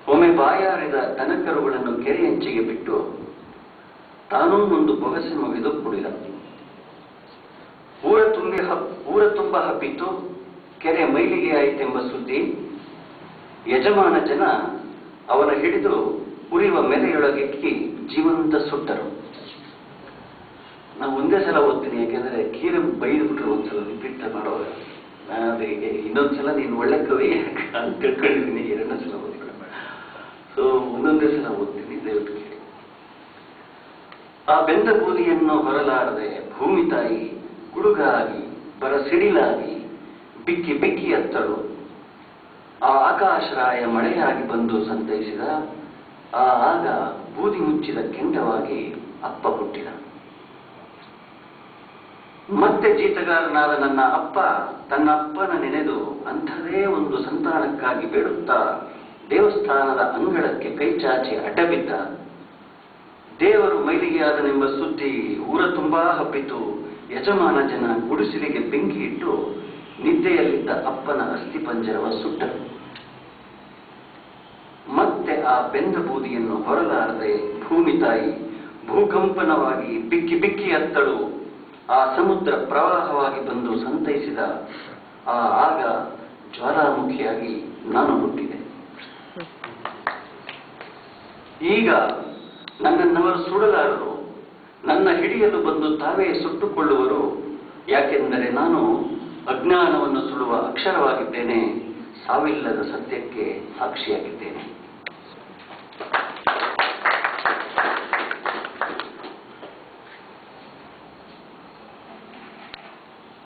ಒಮ್ಮೆ ಬಾಯಾರಿದ ದನಕರುಗಳನ್ನು ಕೆರೆಯಂಚಿಗೆ ಬಿಟ್ಟು ತಾನೂ ಒಂದು ಬೊಗಸೆ ಮುಗಿದು ಕುಡಿದ. ಊರ ತುಂಬ ಹಬ್ಬಿತು, ಕೆರೆ ಮೈಲಿಗೆ ಆಯಿತೆಂಬ ಸುದ್ದಿ. ಯಜಮಾನ ಜನ ಅವನ ಹಿಡಿದು ಉರಿಯುವ ಮೆಲೆಯೊಳಗೆಕ್ಕಿ ಜೀವಂತ ಸುಟ್ಟರು. ನಾವು ಒಂದೇ ಸಲ ಓದ್ತೀನಿ, ಯಾಕೆಂದ್ರೆ ಕೀರೆ ಬೈದು ಬಿಟ್ರೆ ಒಂದ್ಸಲ ರಿಪೀಟ್ ಮಾಡುವಾಗ ನಾನು ಅದಕ್ಕೆ ಇನ್ನೊಂದ್ಸಲ ನೀನು ಒಳ್ಳೆ ಕವಿ ಅಂತ ತಿಳ್ಕೊಂಡಿದ್ದೀನಿ, ಎರಡನೇ ಸಲ ಓದ್ತೀನಿ. ಸೊ ಒಂದೊಂದೇ ಸಲ ಓದ್ತೀನಿ, ದಯವಿಟ್ಟು ಕೇಳಿ. ಆ ಬೆಂದ ಬೂದಿಯನ್ನು ಹೊರಲಾರದೆ ಭೂಮಿ ತಾಯಿ ಗುಡುಗಾಗಿ ಬರಸಿಡಿಲಾಗಿ ಬಿಕ್ಕಿ ಬಿಕ್ಕಿ ಅತ್ತಳು. ಆ ಆಕಾಶರಾಯ ಮಳೆಯಾಗಿ ಬಂದು ಸಂತೈಸಿದ. ಆಗ ಬೂದಿ ಮುಚ್ಚಿದ ಕೆಂಡವಾಗಿ ಅಪ್ಪ ಹುಟ್ಟಿದ. ಮತ್ತೆ ಜೀತಗಾರನಾದ ನನ್ನ ಅಪ್ಪ ತನ್ನ ಅಪ್ಪನ ನೆನೆದು ಅಂಥದೇ ಒಂದು ಸಂತಾನಕ್ಕಾಗಿ ಬೇಡುತ್ತಾ ದೇವಸ್ಥಾನದ ಅಂಗಳಕ್ಕೆ ಕೈಚಾಚಿ ಅಡ್ಡಬಿದ್ದ. ದೇವರು ಮೈಲಿಗೆಯಾದನೆಂಬ ಸುದ್ದಿ ಊರ ತುಂಬಾ ಹಬ್ಬಿತು. ಯಜಮಾನ ಜನ ಗುಡಿಸಿಲಿಗೆ ಬೆಂಕಿ ಇಟ್ಟು ನಿದ್ದೆಯಲ್ಲಿದ್ದ ಅಪ್ಪನ ಅಸ್ಥಿಪಂಜರವ ಸುಟ್ಟರು. ಮತ್ತೆ ಆ ಬೆಂದ ಬೂದಿಯನ್ನು ಹೊರಲಾರದೆ ಭೂಮಿ ತಾಯಿ ಭೂಕಂಪನವಾಗಿ ಬಿಕ್ಕಿ ಬಿಕ್ಕಿ ಅತ್ತಳು. ಆ ಸಮುದ್ರ ಪ್ರವಾಹವಾಗಿ ಬಂದು ಸಂತೈಸಿದ. ಆಗ ಜ್ವಾಲಾಮುಖಿಯಾಗಿ ನಾನು ಹುಟ್ಟಿದೆ. ಈಗ ನನ್ನನ್ನವರು ಸುಡಲಾರರು, ನನ್ನ ಹಿಡಿಯಲು ಬಂದು ತಾವೇ ಸುಟ್ಟುಕೊಳ್ಳುವರು. ಯಾಕೆಂದರೆ ನಾನು ಅಜ್ಞಾನವನ್ನು ಸುಡುವ ಅಕ್ಷರವಾಗಿದ್ದೇನೆ, ಸಾವಿಲ್ಲದ ಸತ್ಯಕ್ಕೆ ಸಾಕ್ಷಿಯಾಗಿದ್ದೇನೆ.